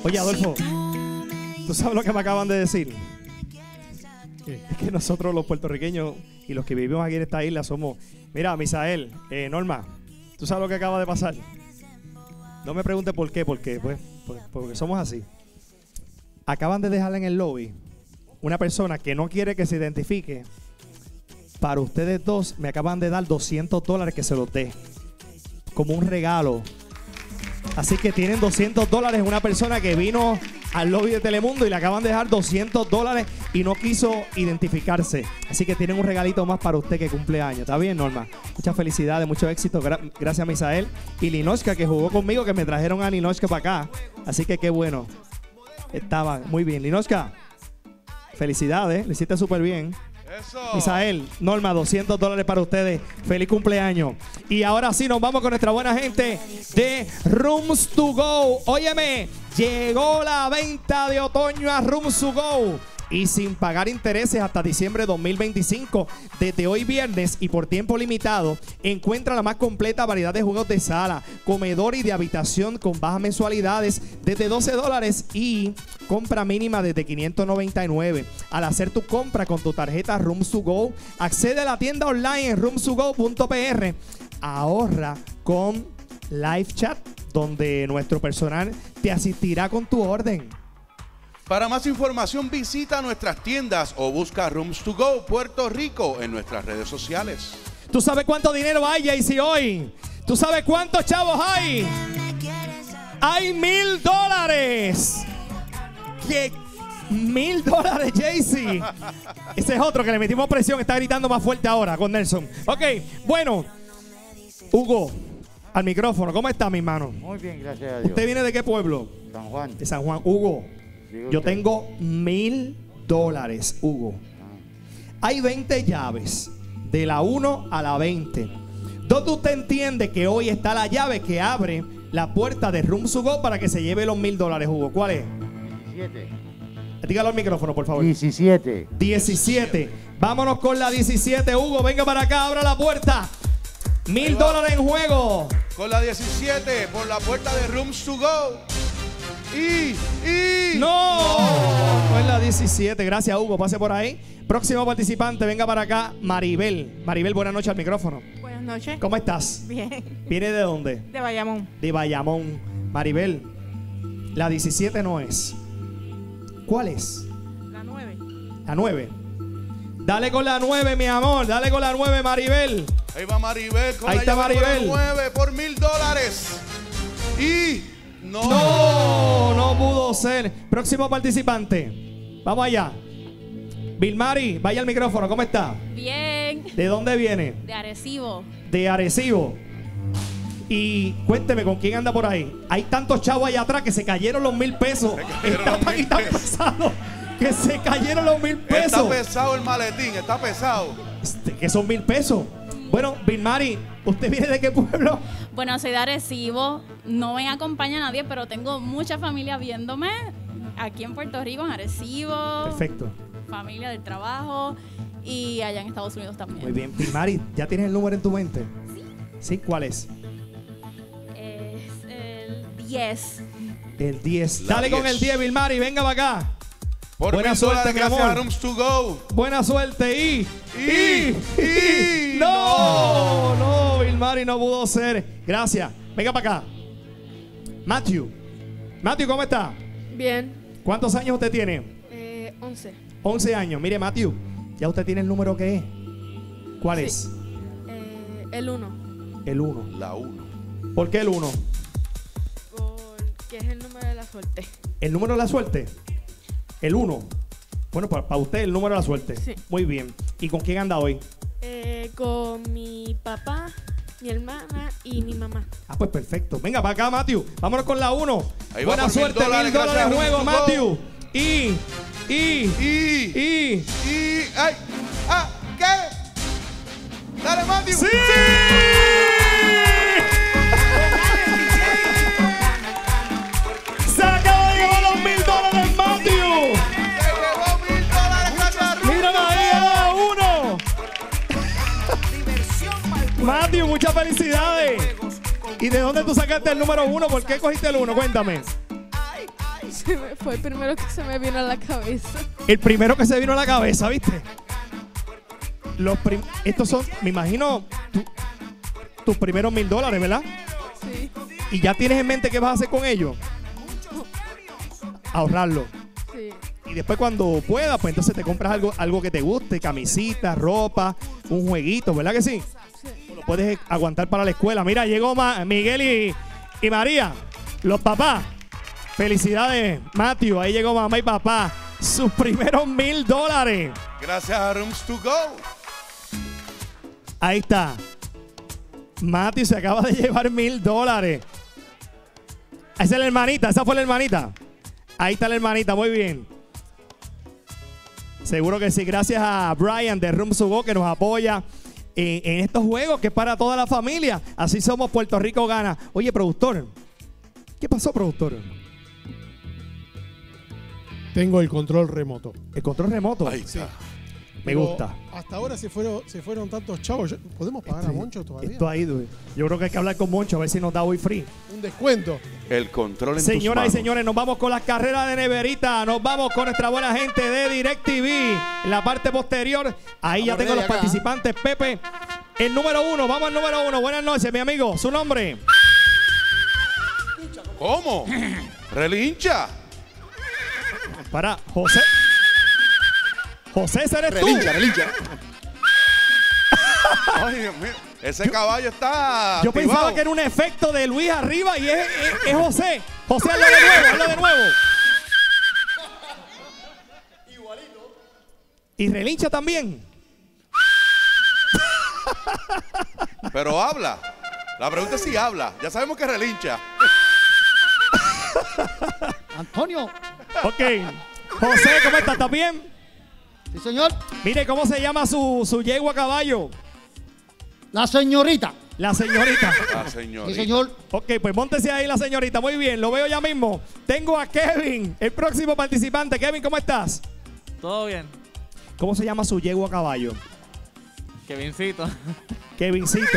Oye, Adolfo, ¿tú sabes lo que me acaban de decir? Es que nosotros los puertorriqueños y los que vivimos aquí en esta isla somos... Mira, Misael, Norma, ¿tú sabes lo que acaba de pasar? No me preguntes por qué, porque somos así. Acaban de dejar en el lobby una persona que no quiere que se identifique. Para ustedes dos me acaban de dar $200 que se los dé como un regalo. Así que tienen $200. Una persona que vino al lobby de Telemundo y le acaban de dejar $200 y no quiso identificarse. Así que tienen un regalito más para usted que cumple años. ¿Está bien, Norma? Muchas felicidades, mucho éxito. Gracias a Misael y Linoshka, que jugó conmigo, que me trajeron a Linoshka para acá. Así que qué bueno. Estaba muy bien. Linoshka, felicidades. Le hiciste súper bien. Eso. Misael, Norma, $200 para ustedes. Feliz cumpleaños. Y ahora sí nos vamos con nuestra buena gente de Rooms to Go. Óyeme, llegó la venta de otoño a Rooms to Go. Y sin pagar intereses hasta diciembre de 2025. Desde hoy viernes y por tiempo limitado, encuentra la más completa variedad de juegos de sala, comedor y de habitación con bajas mensualidades desde $12 y compra mínima desde $599. Al hacer tu compra con tu tarjeta Rooms to Go, accede a la tienda online en roomstogo.pr. Ahorra con live chat, donde nuestro personal te asistirá con tu orden. Para más información visita nuestras tiendas o busca Rooms to Go Puerto Rico en nuestras redes sociales. ¿Tú sabes cuánto dinero hay, Jaycee, hoy? ¿Tú sabes cuántos chavos hay? Hay $1000. ¿Qué? $1000, Jaycee. Ese es otro que le metimos presión. Está gritando más fuerte ahora con Nelson. Ok, bueno. Hugo, al micrófono. ¿Cómo está, mi hermano? Muy bien, gracias a Dios. ¿Usted viene de qué pueblo? San Juan. De San Juan. Hugo, yo tengo $1000, Hugo. Hay 20 llaves, de la 1 a la 20. ¿Dónde usted entiende que hoy está la llave que abre la puerta de Rooms to Go para que se lleve los $1000, Hugo? ¿Cuál es? 17. Dígalo al micrófono, por favor. 17. 17. Vámonos con la 17, Hugo. Venga para acá, abra la puerta. $1000 en juego. Con la 17 por la puerta de Rooms to Go. ¡No! No es la 17. Gracias, Hugo. Pase por ahí. Próximo participante, venga para acá, Maribel. Maribel, buenas noches al micrófono. Buenas noches. ¿Cómo estás? Bien. ¿Viene de dónde? De Bayamón. De Bayamón. Maribel, la 17 no es. ¿Cuál es? La 9. La 9. Dale con la 9, mi amor. Dale con la 9, Maribel. Ahí va Maribel con Ahí la está llave Maribel. 9 por $1000. Y No pudo ser. Próximo participante. Vamos allá. Vilmari, vaya al micrófono. ¿Cómo está? Bien. ¿De dónde viene? De Arecibo. De Arecibo. Y cuénteme, ¿con quién anda por ahí? Hay tantos chavos allá atrás que se cayeron los $1000. Está tan y tan pesado que se cayeron los $1000. Está pesado el maletín, está pesado. Que son $1000. Bueno, Vilmari, ¿usted viene de qué pueblo? Bueno, soy de Arecibo. No me acompaña nadie, pero tengo mucha familia viéndome aquí en Puerto Rico, en Arecibo. Perfecto. Familia del trabajo y allá en Estados Unidos también. Muy bien. Vilmari, ¿ya tienes el número en tu mente? Sí. ¿Sí? ¿Cuál es? Es el 10. El 10. La Dale 10. con el 10, Vilmari. Venga para acá. Por Buena $1000 suerte, mi gracias amor. a Rooms to Go. Buena suerte y no. no, Vilmari no pudo ser. Gracias. Venga para acá. Matthew, ¿cómo está? Bien. ¿Cuántos años usted tiene? 11. 11 años. Mire, Matthew, ya usted tiene el número que es. ¿Cuál Sí. es? El 1. El 1. La 1. ¿Por qué el 1? Porque es el número de la suerte. ¿El número de la suerte? El 1. Bueno, para usted el número de la suerte. Sí. Muy bien. ¿Y con quién anda hoy? Con mi papá, mi hermana y mi mamá. Ah, pues perfecto. Venga, para acá, Matthew. Vámonos con la 1. Ahí va Buena por suerte, $1000, $1000 gracias a en juego, Rooms to Go. Matthew. Y. Ay. ¿Qué? Dale, Matthew. ¡Sí! ¡Se acaba de llevar los $1000, Matthew! Se llevó $1000 gracias a Rooms ¡Mírala ahí, a uno! Matthew, muchas felicidades. ¿Y de dónde tú sacaste el número 1? ¿Por qué cogiste el 1? Cuéntame. Fue el primero que se me vino a la cabeza. El primero que se vino a la cabeza, ¿viste? Estos son, me imagino, tus primeros $1000, ¿verdad? Sí. ¿Y ya tienes en mente qué vas a hacer con ellos? Ahorrarlo. Sí. Y después cuando puedas, pues entonces te compras algo que te guste, camisita, ropa, un jueguito, ¿verdad que sí? Sí. Lo puedes aguantar para la escuela. Mira, llegó Miguel y María, los papás. Felicidades, Matthew. Ahí llegó mamá y papá. Sus primeros $1000. Gracias a Rooms to Go. Ahí está. Matthew se acaba de llevar $1000. Esa es la hermanita, esa fue la hermanita. Ahí está la hermanita, muy bien. Seguro que sí. Gracias a Brian de Rooms to Go que nos apoya en estos juegos que es para toda la familia. Así somos, Puerto Rico gana. Oye, productor. ¿Qué pasó, productor? Tengo el control remoto. El control remoto. Ahí está. Me Pero gusta. Hasta ahora se fueron tantos chavos. ¿Podemos pagar a Moncho todavía? Esto ha ido. Yo creo que hay que hablar con Moncho a ver si nos da hoy free. Un descuento. El control en Señoras y tus manos. señores, nos vamos con las carreras de neverita. Nos vamos con nuestra buena gente de DirecTV. En la parte posterior, ahí ya tengo los participantes. Pepe, el número 1. Vamos al número 1. Buenas noches, mi amigo. ¿Su nombre? ¿Cómo? Relincha. Para José. José, ese eres tú. Relincha. Ay, Dios mío. Ese caballo está Yo activado. pensaba que era un efecto de Luis arriba y es José. José, hazlo de nuevo, hazlo de nuevo. Igualito. Y relincha también. Pero habla. La pregunta es si habla. Ya sabemos que relincha. Antonio. Ok. José, ¿cómo estás? ¿Estás bien? Sí, señor. Mire, ¿cómo se llama su yegua a caballo? La señorita. La señorita. Ah, señor. Sí, señor. Ok, pues móntese ahí la señorita. Muy bien, lo veo ya mismo. Tengo a Kevin, el próximo participante. Kevin, ¿cómo estás? Todo bien. ¿Cómo se llama su yegua a caballo? Kevincito. Kevincito.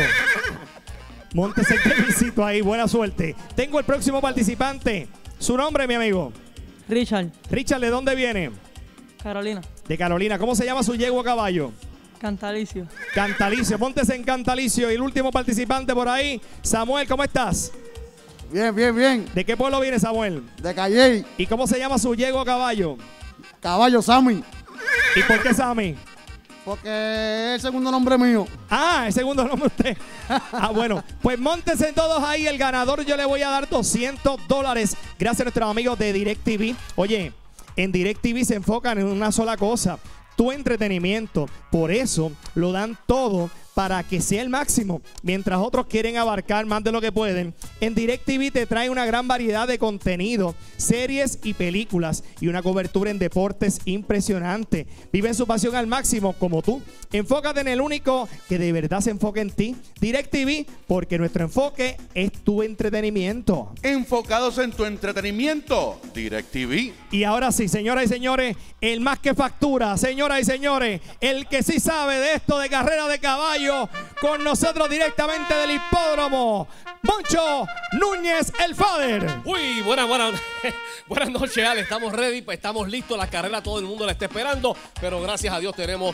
Móntese el Kevincito ahí, buena suerte. Tengo el próximo participante. ¿Su nombre, mi amigo? Richard. Richard, ¿de dónde viene? Carolina. De Carolina. ¿Cómo se llama su yegua a caballo? Cantalicio. Cantalicio. Móntese en Cantalicio. Y el último participante por ahí, Samuel, ¿cómo estás? Bien, bien, bien. ¿De qué pueblo viene Samuel? De Calle. ¿Y cómo se llama su yegua a caballo? Caballo Sammy. ¿Y por qué Sammy? Porque es el segundo nombre mío. Ah, el segundo nombre usted. Ah, bueno. Pues móntense todos ahí. El ganador yo le voy a dar $200. Gracias a nuestros amigos de DirecTV. Oye, en DirecTV se enfocan en una sola cosa. Tu entretenimiento. Por eso lo dan todo para que sea el máximo. Mientras otros quieren abarcar más de lo que pueden, en DirecTV te trae una gran variedad de contenido, series y películas y una cobertura en deportes impresionante. Vive su pasión al máximo como tú. Enfócate en el único que de verdad se enfoque en ti. DirecTV, porque nuestro enfoque es tu entretenimiento. Enfocados en tu entretenimiento. DirecTV. Y ahora sí, señoras y señores, el más que factura, señoras y señores, el que sí sabe de esto de carrera de caballo, con nosotros directamente del hipódromo, Moncho Núñez, el Father. Uy, buenas noches, Ale. Estamos ready, pues estamos listos. La carrera todo el mundo la está esperando, pero gracias a Dios tenemos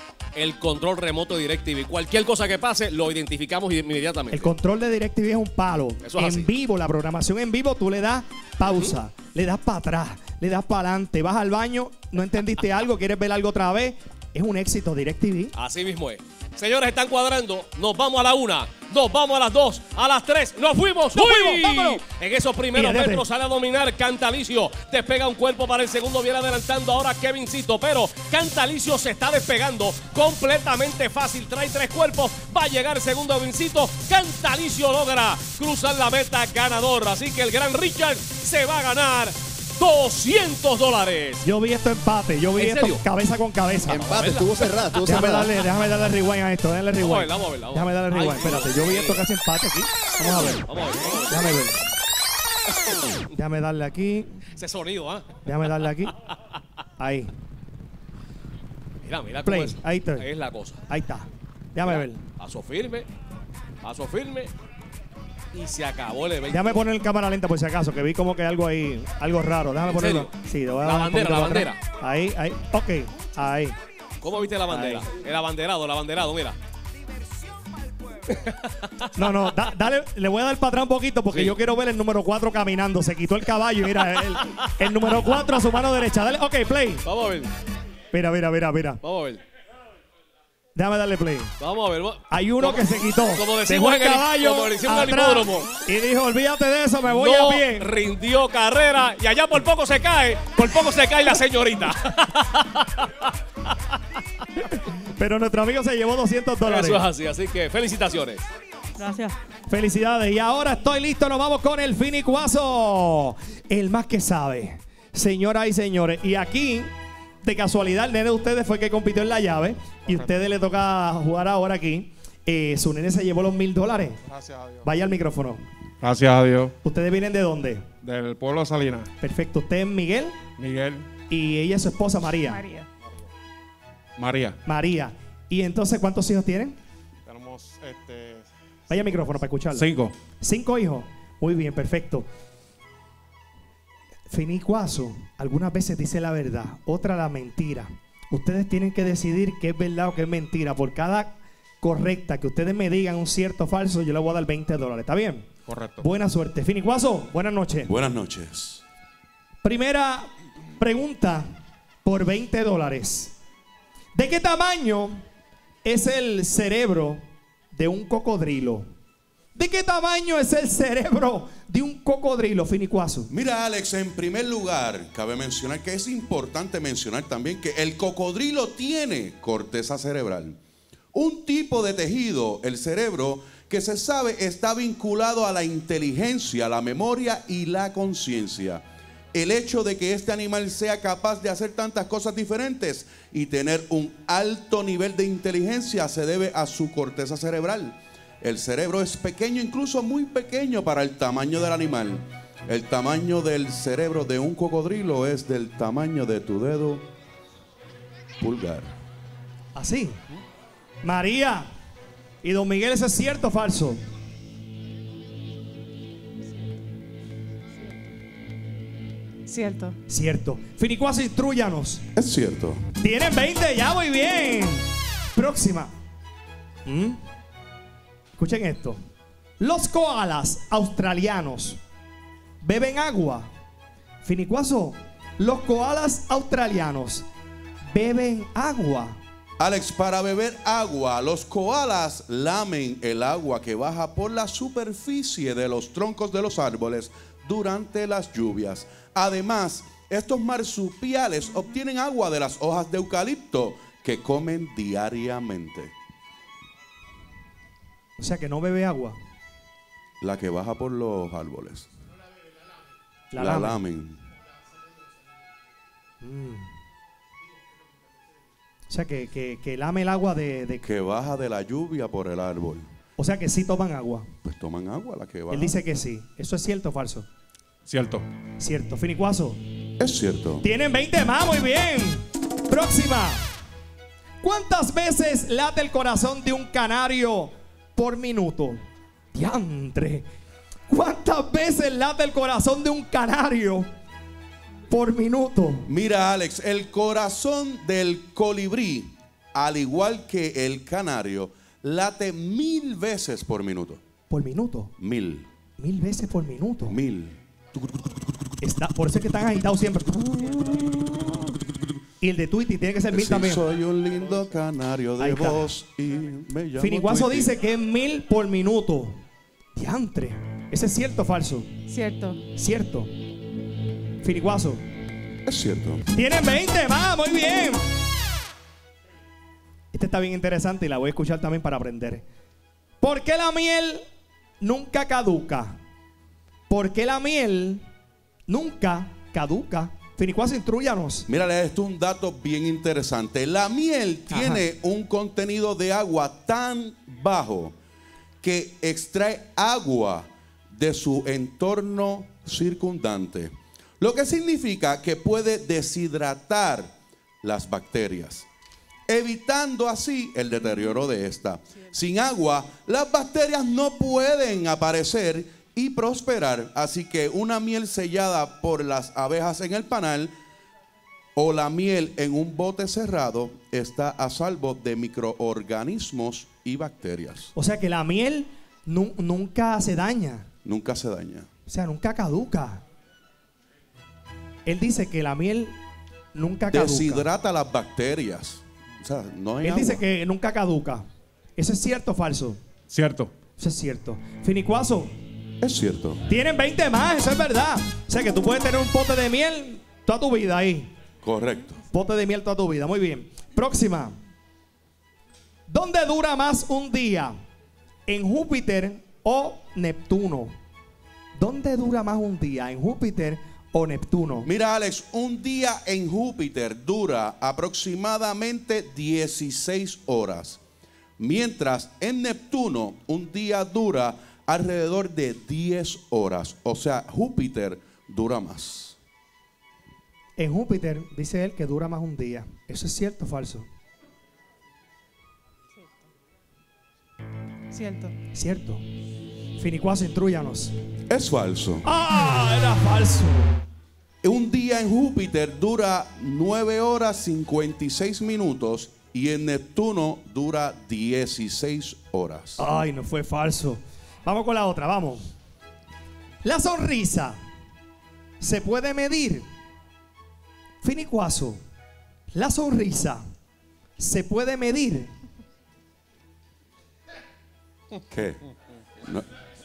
el control remoto de DirecTV. Cualquier cosa que pase, lo identificamos inmediatamente. El control de DirecTV es un palo. Eso es así. En vivo, la programación en vivo, tú le das pausa, le das para atrás, le das para adelante, vas al baño, no entendiste algo, quieres ver algo otra vez. Es un éxito DirecTV. Así mismo es. Señores, están cuadrando. Nos vamos a la 1, nos vamos a las 2, a las 3. ¡Nos fuimos! ¡Nos fuimos! ¡Vámonos! En esos primeros Mira, metros sale a dominar Cantalicio. Despega un cuerpo para el segundo. Viene adelantando ahora Kevincito. Pero Cantalicio se está despegando completamente fácil. Trae 3 cuerpos. Va a llegar el segundo Kevincito. Cantalicio logra cruzar la meta ganador. Así que el gran Richard se va a ganar $200. Yo vi esto empate, yo vi ¿En esto serio? cabeza con cabeza. Empate, estuvo cerrada, estuvo Déjame cerrada. darle rewind a esto, déjame Vamos a rewind. verla, vamos a verla. Déjame darle rewind, espérate, yo vi esto casi empate aquí. Vamos a ver, Vamos a ver. déjame ver. Déjame darle aquí, Ese sonido, ¿ah? déjame darle aquí. Ahí, Mira Play, cómo es. ahí está. Ahí es la cosa. ahí está. Déjame ver. Paso firme. Paso firme. Y se acabó el evento. Déjame poner en cámara lenta por si acaso, que vi como que algo ahí, algo raro. Déjame ¿En ponerlo. serio? Sí, te voy a La dar un bandera, poquito la para atrás. Ahí, ahí. Ok, ahí. ¿Cómo viste la bandera? Ahí. El abanderado, mira. No, dale, le voy a dar para atrás un poquito porque Sí. yo quiero ver el número 4 caminando. Se quitó el caballo y mira, el número 4 a su mano derecha. Dale, ok, play. Vamos a ver. Mira. Vamos a ver. Déjame darle play. Vamos a ver. Hay uno que se quitó. Como Dejó decimos el en el, caballo como decimos en el atrás hipódromo. y dijo, olvídate de eso, me voy No a pie. rindió carrera y allá por poco se cae la señorita. Pero nuestro amigo se llevó $200. Eso es así que felicitaciones. Gracias. Felicidades. Y ahora estoy listo. Nos vamos con el finicuazo. El más que sabe. Señoras y señores. Y aquí, de casualidad, el nene de ustedes fue el que compitió en la llave. Y a ustedes le toca jugar ahora aquí. Su nene se llevó los $1000. Gracias a Dios. Vaya al micrófono. Gracias a Dios. ¿Ustedes vienen de dónde? Del pueblo de Salinas. Perfecto. Usted es Miguel. Miguel. Y ella es su esposa, María. María. Y entonces, ¿cuántos hijos tienen? Tenemos Vaya al micrófono para escucharlo. 5. 5 hijos. Muy bien, perfecto. Finicuazo, algunas veces dice la verdad, otra la mentira. Ustedes tienen que decidir qué es verdad o qué es mentira. Por cada correcta que ustedes me digan un cierto o falso, yo le voy a dar $20. ¿Está bien? Correcto. Buena suerte. Finicuazo, buenas noches. Buenas noches. Primera pregunta por $20. ¿De qué tamaño es el cerebro de un cocodrilo? ¿De qué tamaño es el cerebro de un cocodrilo, Finicuazo? Mira, Alex, en primer lugar, cabe mencionar que es importante mencionar también que el cocodrilo tiene corteza cerebral. Un tipo de tejido, el cerebro, que se sabe está vinculado a la inteligencia, la memoria y la conciencia. El hecho de que este animal sea capaz de hacer tantas cosas diferentes y tener un alto nivel de inteligencia se debe a su corteza cerebral. El cerebro es pequeño, incluso muy pequeño para el tamaño del animal. El tamaño del cerebro de un cocodrilo es del tamaño de tu dedo pulgar. Así. María y don Miguel, ¿eso es cierto o falso? Cierto. Cierto. Finicuazo, instruyanos. Es cierto. Tienen 20 ya, muy bien. Próxima. Escuchen esto. Los koalas australianos beben agua. Finicuazo, los koalas australianos beben agua. Alex, para beber agua, los koalas lamen el agua que baja por la superficie de los troncos de los árboles durante las lluvias. Además, estos marsupiales obtienen agua de las hojas de eucalipto que comen diariamente. O sea que no bebe agua. La que baja por los árboles. La La lamen. lamen. O sea que lame el agua de... Que baja de la lluvia por el árbol. O sea que sí toman agua. Pues toman agua la que baja. Él dice que sí. ¿Eso es cierto o falso? Cierto. Cierto. Finicuazo. Es cierto. Tienen 20 más, muy bien. Próxima. ¿Cuántas veces late el corazón de un canario por minuto? Diantre. ¿Cuántas veces late el corazón de un canario por minuto? Mira, Alex, el corazón del colibrí, al igual que el canario, late 1000 veces por minuto. ¿Por minuto? 1000. 1000 veces por minuto. 1000. Por eso es que están agitados siempre. Y el de Tweety tiene que ser 1000 Sí, también. soy un lindo canario Ahí de está. voz y me llamo Finicuazo Tweety. dice que es 1000 por minuto. Diantre. ¿Ese es cierto o falso? Cierto. Cierto. Finicuazo. Es cierto. Tienen 20 más, muy bien. Este está bien interesante y la voy a escuchar también para aprender. ¿Por qué la miel nunca caduca? ¿Por qué la miel nunca caduca? Finicuazo, instruyanos. Mírale, esto es un dato bien interesante. La miel tiene un contenido de agua tan bajo que extrae agua de su entorno circundante, lo que significa que puede deshidratar las bacterias. evitando así el deterioro de esta. Sin agua, las bacterias no pueden aparecer y prosperar, así que una miel sellada por las abejas en el panal o la miel en un bote cerrado está a salvo de microorganismos y bacterias. O sea que la miel nunca se daña. Nunca se daña. O sea, nunca caduca. Él dice que la miel nunca caduca. Deshidrata las bacterias. O sea, no hay Él agua. dice que nunca caduca. ¿Eso es cierto o falso? Cierto. Eso es cierto. Finicuazo, Es cierto. tienen 20 más, eso es verdad. O sea que tú puedes tener un pote de miel toda tu vida ahí. Correcto. Pote de miel toda tu vida. Muy bien. Próxima. ¿Dónde dura más un día? ¿En Júpiter o Neptuno? ¿Dónde dura más un día? ¿En Júpiter o Neptuno? Mira, Alex, un día en Júpiter dura aproximadamente 16 horas. Mientras en Neptuno un día dura alrededor de 10 horas. O sea, Júpiter dura más. En Júpiter dice él que dura más un día. ¿Eso es cierto o falso? Cierto. Cierto. Finicuazo, intrúyanos. Es falso. ¡Ah! Era falso. Un día en Júpiter dura 9 horas 56 minutos y en Neptuno dura 16 horas. Ay, no fue falso. Vamos con la otra, vamos. La sonrisa se puede medir. Finicuazo, la sonrisa se puede medir. ¿Qué? No.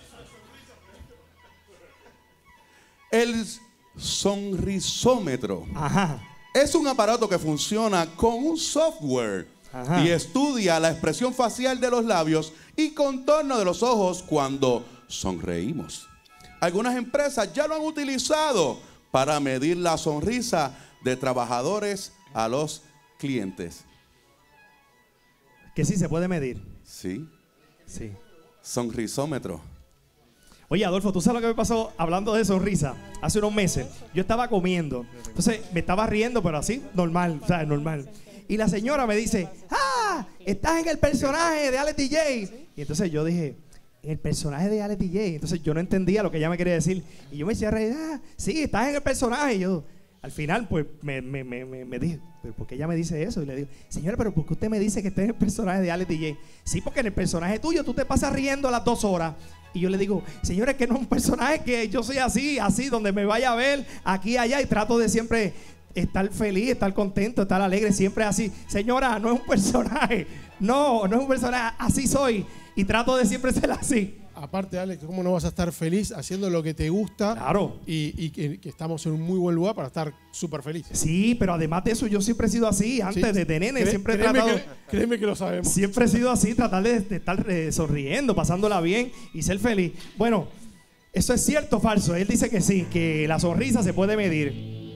El sonrisómetro Ajá. es un aparato que funciona con un software Ajá. y estudia la expresión facial de los labios y contorno de los ojos cuando sonreímos. Algunas empresas ya lo han utilizado para medir la sonrisa de trabajadores a los clientes. Que sí se puede medir. Sí, Sí. sonrisómetro. Oye, Adolfo, ¿tú sabes lo que me pasó hablando de sonrisa? Hace unos meses. Yo estaba comiendo. Entonces me estaba riendo, pero así, normal, ¿sabes? Normal. Y la señora me dice, ¡ah! Estás en el personaje de Alex DJ. Y entonces yo dije, ¿en el personaje de Alex DJ? Entonces yo no entendía lo que ella me quería decir. Y yo me decía, sí, estás en el personaje. Y yo, al final, pues, me dije, ¿pero por qué ella me dice eso? Y le digo, señora, ¿pero por qué usted me dice que esté en el personaje de Alex DJ? Sí, porque en el personaje tuyo tú te pasas riendo a las 2 horas. Y yo le digo, señora, es que no es un personaje, que yo soy así, donde me vaya a ver, aquí, allá, y trato de siempre estar feliz, estar contento, estar alegre, siempre así. Señora, no es un personaje, no es un personaje, así soy, y trato de siempre ser así. Aparte, Alex, ¿cómo no vas a estar feliz haciendo lo que te gusta? Claro. Y que estamos en un muy buen lugar para estar súper felices. Sí, pero además de eso, yo siempre he sido así, antes de nene, siempre he tratado. Créeme que lo sabemos. Siempre he sido así, tratar de estar sonriendo, pasándola bien y ser feliz. Bueno, ¿eso es cierto o falso? Él dice que sí, que la sonrisa se puede medir.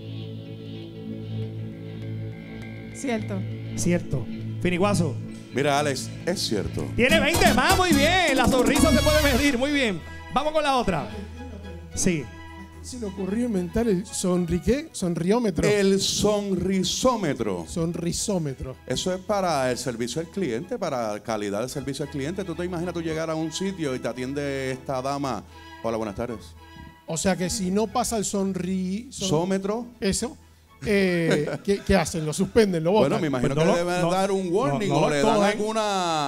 Cierto. Cierto. Finiguazo. Mira, Alex, es cierto. Tiene 20 más, muy bien. La sonrisa se puede medir, muy bien. Vamos con la otra. Sí. Se le ocurrió inventar el sonriómetro. El sonrisómetro. Sonrisómetro. Eso es para el servicio al cliente, para calidad del servicio al cliente. Tú te imaginas tú llegar a un sitio y te atiende esta dama. Hola, buenas tardes. O sea que si no pasa el ¿Sómetro? Eso. ¿Qué hacen? ¿Lo suspenden? ¿Lo botan? Bueno, me imagino Pues que deben dar un warning no o le dan cogen.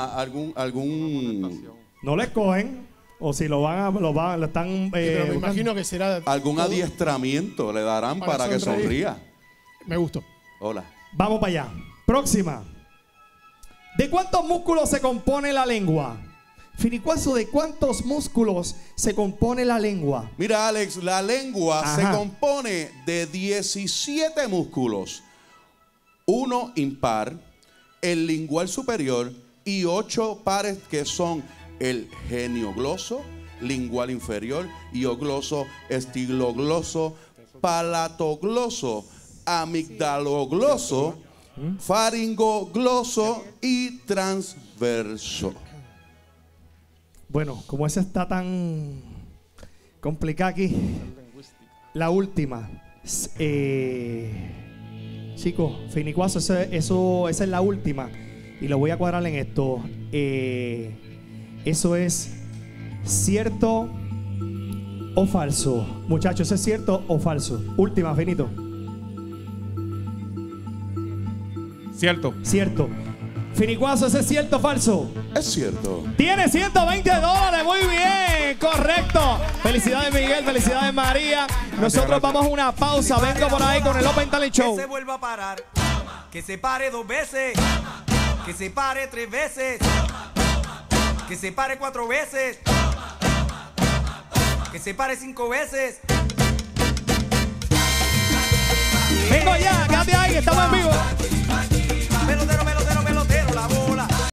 algún No le cogen. O si lo están. Pero me imagino que será. algún adiestramiento le darán para que sonreír. sonría. Me gustó. Hola. Vamos para allá. Próxima. ¿De cuántos músculos se compone la lengua? Finicuazo, ¿de cuántos músculos se compone la lengua? Mira, Alex, la lengua Ajá. se compone de 17 músculos. 1 impar, el lingual superior y 8 pares que son el geniogloso, lingual inferior, iogloso, estilogloso, palatogloso, amigdalogloso, faringogloso y transverso. Bueno, como esa está tan complicada aquí, la última. Chicos, Finicuazo, esa es la última. Y lo voy a cuadrar en esto. Eso es cierto o falso. Muchachos, ¿es cierto o falso? Última, Finito. Cierto. Cierto. Finicuazo, ¿ese es cierto o falso? Es cierto. Tiene $120, muy bien, correcto. Felicidades Miguel, felicidades María. Nosotros vamos a una pausa, vengo por ahí con el Open Talent Show. Que se vuelva a parar, que se pare 2 veces, que se pare 3 veces, que se pare 4 veces, que se pare 5 veces. Vengo ya, quédate ahí, estamos en vivo. Pelotero, pelotero, pelotero, la bola.